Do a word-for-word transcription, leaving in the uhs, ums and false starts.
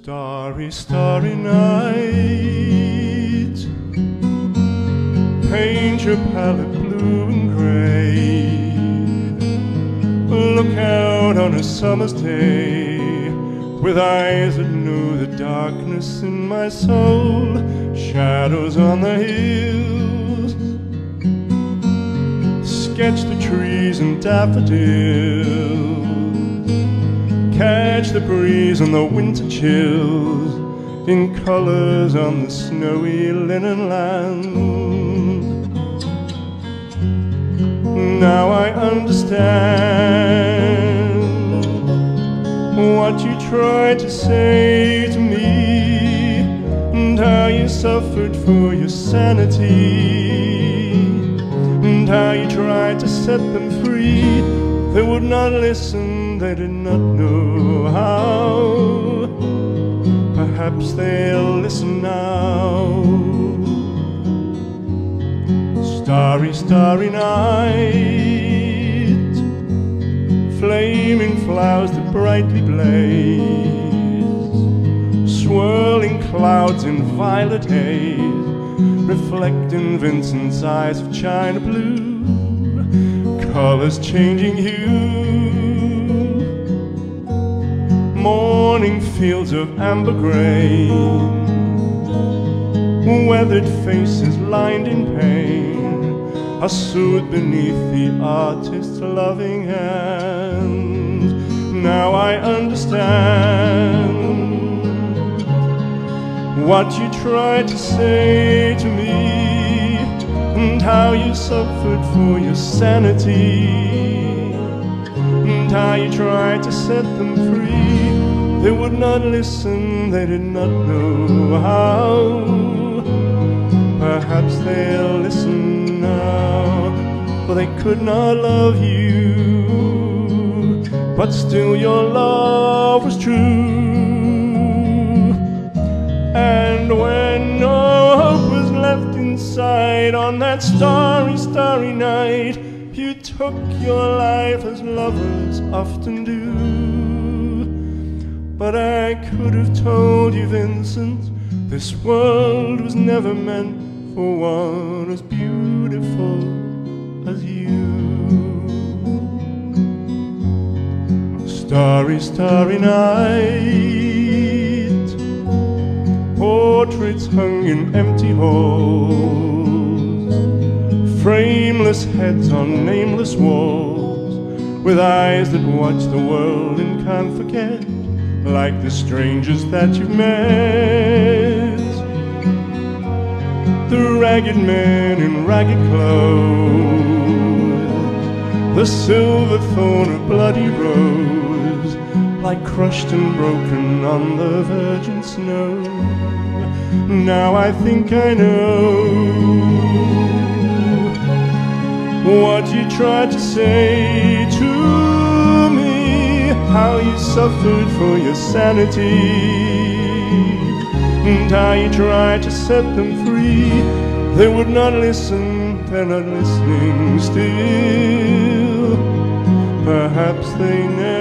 Starry, starry night, paint your palette blue and gray. Look out on a summer's day with eyes that know the darkness in my soul. Shadows on the hills, sketch the trees and daffodils. Catch the breeze and the winter chills in colors on the snowy linen land. Now I understand what you tried to say to me, and how you suffered for your sanity, and how you tried to set them free. They would not listen, they did not know how. Perhaps they'll listen now. Starry, starry night, flaming flowers that brightly blaze, swirling clouds in violet haze, reflecting Vincent's eyes of china blue. Colors changing hue, morning fields of amber grain, weathered faces lined in pain are soothed beneath the artist's loving hand. Now I understand what you tried to say to me, and how you suffered for your sanity, and how you tried to set them free. They would not listen, they did not know how. Perhaps they'll listen now, for they could not love you, but still your love was true. And when no hope was left inside on that starry, starry night, you took your life as lovers often do. But I could have told you, Vincent, this world was never meant for one as beautiful as you. Starry, starry night, portraits hung in empty halls, frameless heads on nameless walls, with eyes that watch the world and can't forget, like the strangers that you've met. The ragged men in ragged clothes, the silver thorn of bloody rose, like crushed and broken on the virgin snow. Now I think I know what you tried to say to me, how you suffered for your sanity, and how you tried to set them free. They would not listen, they're not listening still. Perhaps they never